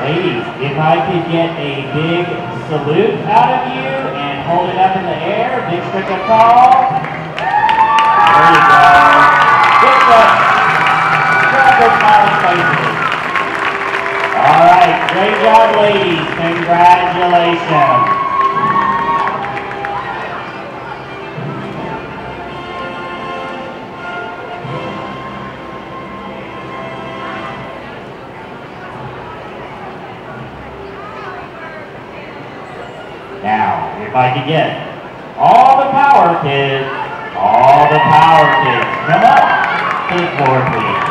Ladies, if I could get a big salute out of you and hold it up in the air, big stretch up tall. There you go. Good stretch. Grab those smiling faces. All right, great job, ladies. Congratulations. Now, if I could get all the power kids come up to the floor, please.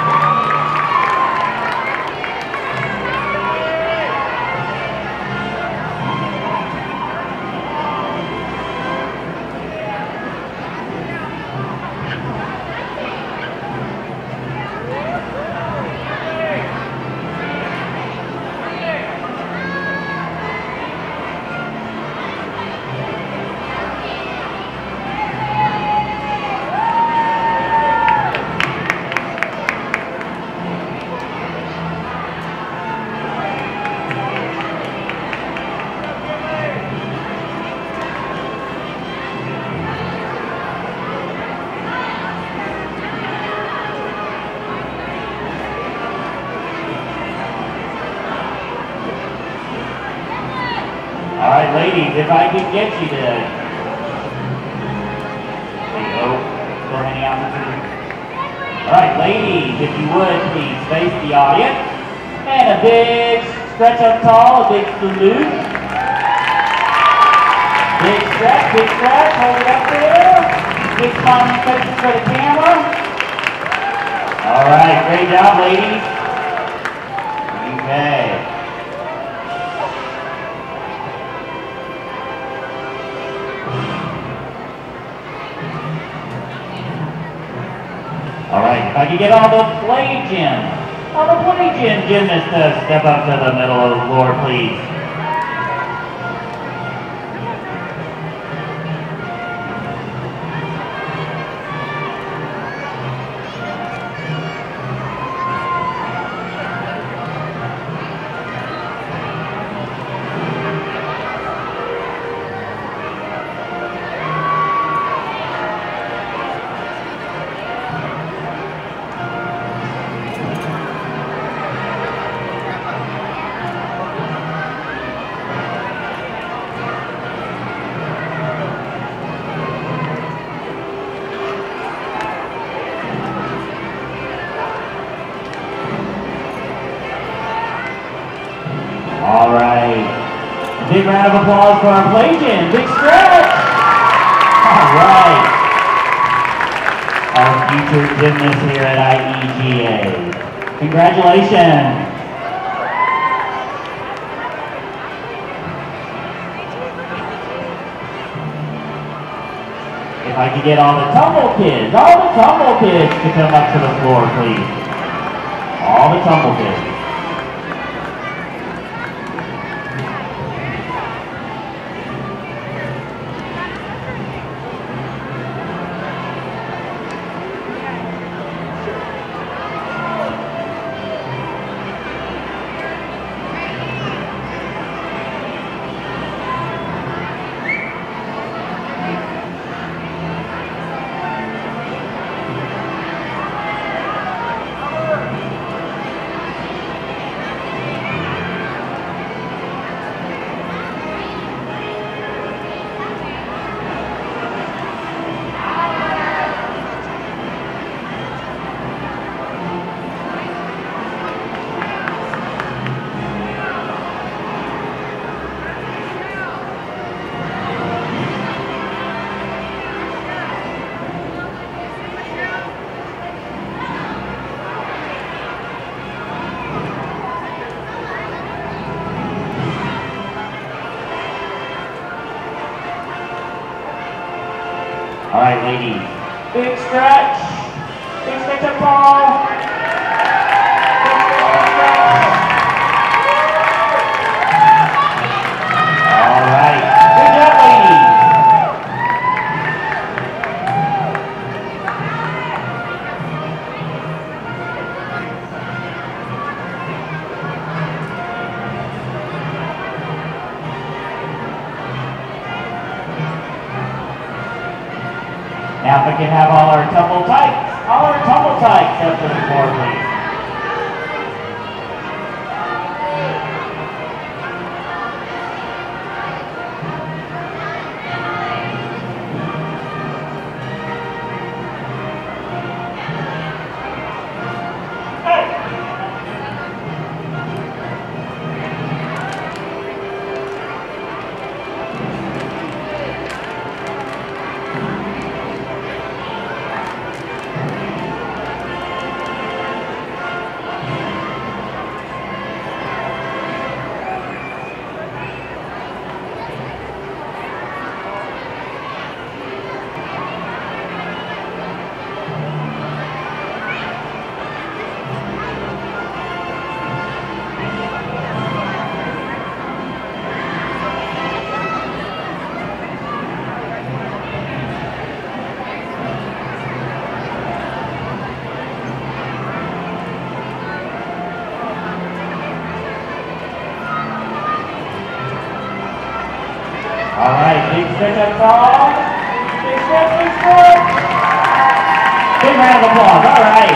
All right, ladies, if I could get you to, there you go, still hanging out in the tree. All right, ladies, if you would, please face the audience. And a big stretch up tall, a big salute. Big stretch, hold it up there. Big smiling faces for the camera. All right, great job, ladies. Okay. All right, if I could get all the play gym gymnasts to step up to the middle of the floor, please. All right. Big round of applause for our play gym. Big stretch. All right. Our future gymnasts here at IEGA. Congratulations. If I could get all the Tumble kids to come up to the floor, please. All the Tumble kids. All right, ladies. Big stretch up tall. All right, good job, ladies. Now if I can have all our Tumble Tykes up to the floor, please. All right, big stretch up tall. Big stretch, big stretch. Big round of applause, all right.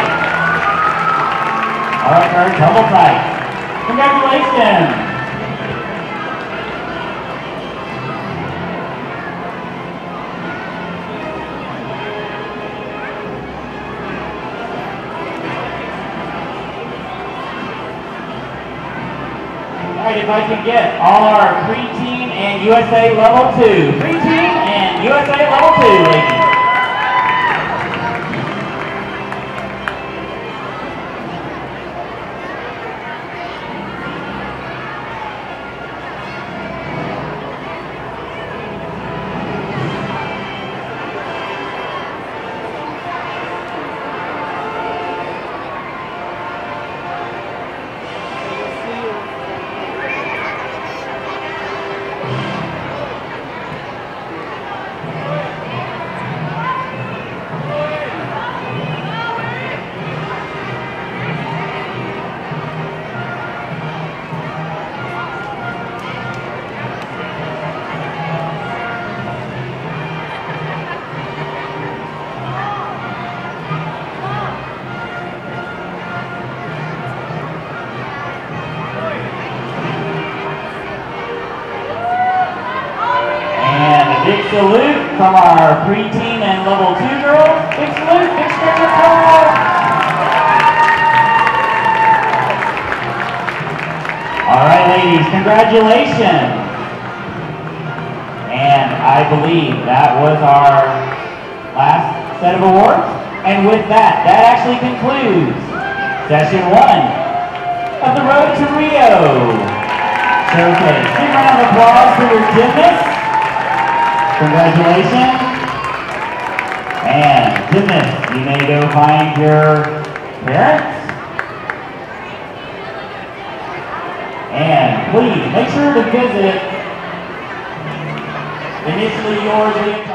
All right, our Tumble Tykes. Congratulations. All right, if I can get all our PreTeam and USA Level 2. PreTeam and USA Level 2, ladies. Big salute from our PreTeam and Level 2 girls. Big salute, big stretch of applause. All right, ladies, congratulations. And I believe that was our last set of awards. And with that, that actually concludes session 1 of the Road to Rio showcase. Big round of applause for your gymnasts. Congratulations. And gymnasts, you may go find your parents. And please make sure to visit Initially Yours.